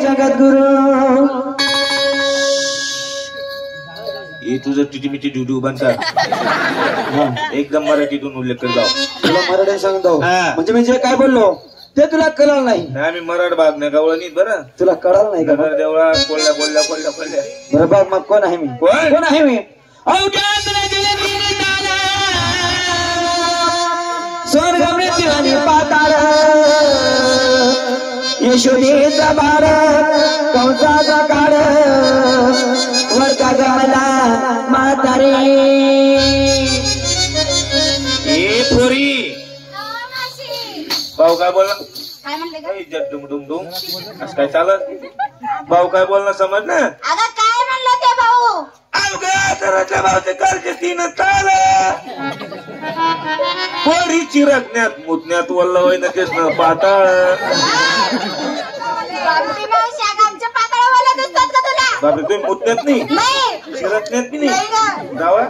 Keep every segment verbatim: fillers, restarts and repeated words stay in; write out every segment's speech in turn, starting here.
जगद्गुरु हे तुझं टिटीमिटी ड्युटी बंद कर एकदम मराठीतून उल्लेख कर जाऊ तुला मराठी सांगतो म्हणजे मी जे काय बोललो ते तुला कळलं नाही आम्ही मराठ भाग नाही गवळ नाही बरं तुला कळलं नाही का देवळा कोल्ह्या कोल्ह्या कोल्ह्या कोल्ह्या बरं बघ मग कोण आहे मी कोण आहे मी स्वर्ग मृत्यू आणि पाताळ यशोदेचा बाळ कंसाचा काळ वरका गमला म्हातारे ए पोरी भाऊ काय बोलला काय म्हणले डुम डुम डुम असं काय चालत भाऊ काय बोलणं समज ना अगं काय म्हणलं ते भाऊ घरातल्या भावचे कर्ज तीन ताल पोरी चिरकण्यात मुतण्यात वल्ल होईन तेच ना पाताळ बापरे तुम्ही मुतण्यात नाही चिरकण्यात बी नाही जावा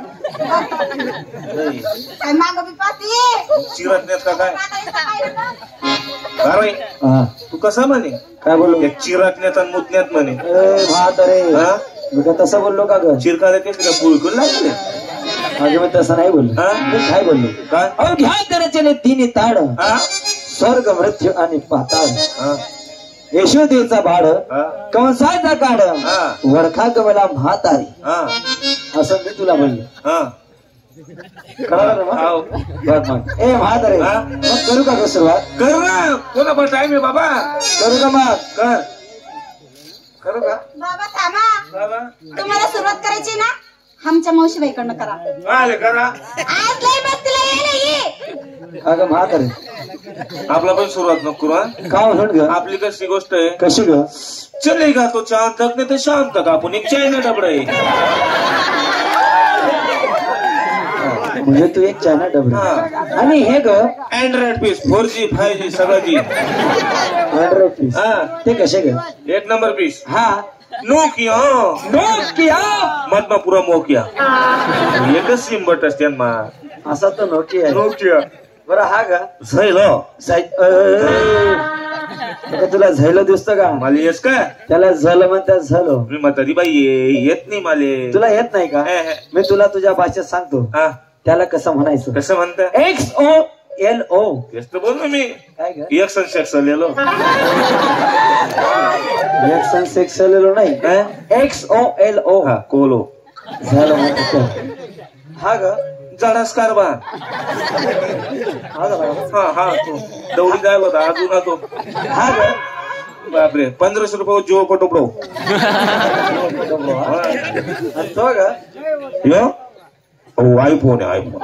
चिरकण्यात का काय काय तू कसा म्हणे काय बोललो चिरकण्यात आणि मुतण्यात म्हणे म्हातारे मी का तसं बोललो का ग चिरकाला तेच का पुळकून लागले माझे मी तसं नाही बोललो मी काय बोललो काय अहो घ्या करायचे तिन्ही ताड स्वर्ग मृत्यू आणि पाताळ यशोदेचा भाड कंसाचा काढ वरखा गमला म्हातारी असं मी तुला बोललो कळलं ना मग ए म्हातारे मग करू का सुरुवात कर ना कोणा पण टाइम आहे बाबा करू का मग कर करू का बाबा थांबा तुम्हाला सुरुवात करायची ना आमच्या मावशीबाईकडनं करा आले करा आज लय मस्तीला येईल अगं म्हातारे आपला पण सुरुवात नको करू का म्हणून ग आपली कशी गोष्ट आहे कशी ग चलेगा तो चांद तक नाही तर शाम तक आपण एक चायना डबडा आहे म्हणजे तू एक चायना डबडा आणि हे ग Android piece four G five G सगळं जी अँड्रॉइड पीस ते कसे ग एक नंबर पीस हा नोकिया नोकिया मधमा पुरा मोकिया एकच सिम बट असते असा तो नोकिया नोकिया बरं हा ग झैलो तुला झैलो दिसतो का मला येस का त्याला झल म्हणतात झलो मी म्हातारी बाई येत नाही माले तुला येत नाही का मी तुला तुझ्या भाषेत सांगतो त्याला कसं म्हणायचं कसं म्हणत एक्स ओ एल ओ तेच तर बोल ना मी काय ग एक सन सेक्स लिहिलो एक्स सन सेक्स लिहिलो नाही एक्स ओ एल ओ हा कोलो झालं म्हणत हा ग जडास कारभार हा हा तो दौडी जायला होता अजून तो हा ग बापरे पंधराशे रुपये जो पटोपडो तो ग यो ओ आयफोन आहे आयफोन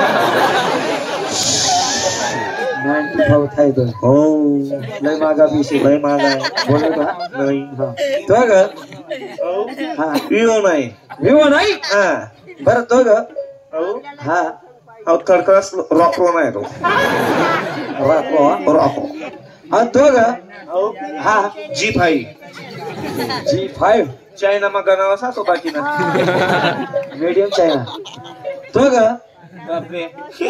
नाईन्टी तो हो लय मागा विषय लय मागा बोलू का नाही तो ग हा विवो नाही विवो नाही हा बरं तो ग हा अहो थर्ड क्लास रॉको नाही तो रॉको रॉको हा तो ग हा जी फाई जी फाईव्ह चायना मग नाव असा तो बाकी ना मीडियम चायना तो ग बापरे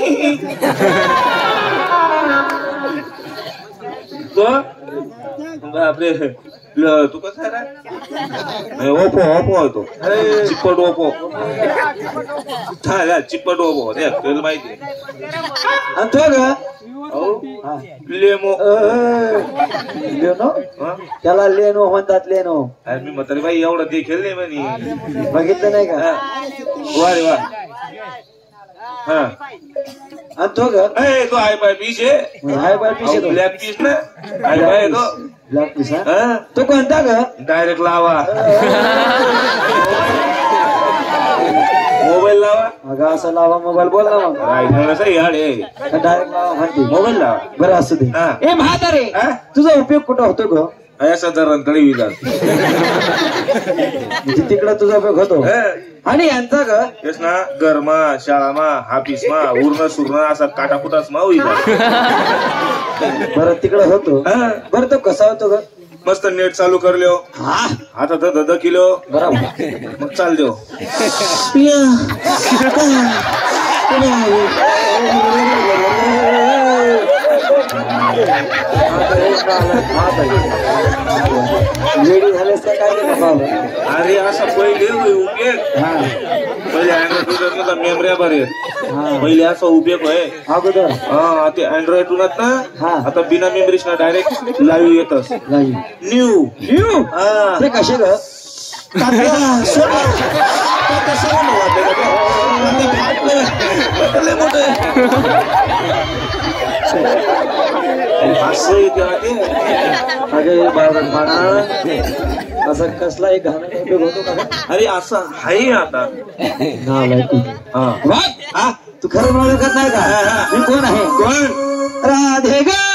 तो बापरे तू कसा आहे ओपो ओपो आहे तो चिप्पट ओपो चिप्पट ओपो तुला माहिती आणि तो ग लेमो लेनो त्याला लेनो म्हणतात लेनो मी म्हातारी बाई एवढं देखील नाही म्हणे बघितलं नाही का वा रे वा हा आणि तो ग तो हाय बाय पीस आहे हाय बाय पीस ब्लॅक पीस ना हाय बाय तो ब्लॅक पीस हा तो कोणता ग डायरेक्ट लावा मोबाईल लावा अगं असं लावा मोबाईल बोल ना मग डायरेक्ट लावा म्हणते मोबाईल लावा बरं असू दे ए म्हातारे तुझा उपयोग कुठं होतो ग असा धरणकडे विचार तिकडे तुझा उपयोग होतो आणि यांचा ग तेच ना घरमा शाळामा हाफिसमा उरण सुरण असा काटाकुटाच मा होईल बरं तिकडे होतो बरं तो कसा होतो ग मस्त नेट चालू करलो आता तर दद किलो बरोबर मग चाल देव झालेस का काय नाही बाबा. अरे असा पहिले उपयोग हा पहिले अँड्रॉइड मेमऱ्या बरे हा पहिले असा उपयोग आहे. अगोदर हा ते अँड्रॉइड उन्हात ना हा आता बिना मेमरीज ना डायरेक्ट लाईव्ह येतस नाही न्यू न्यू हा ते कसे ग असं येते आधी. अगे बाबा असं कसला एक घाणा उपयोग होतो का ग? अरे असं आहे आता. नालाय तू. हा वाह! तू खरं म्हणू शकत नाही का मी कोण आहे कोण राधे ग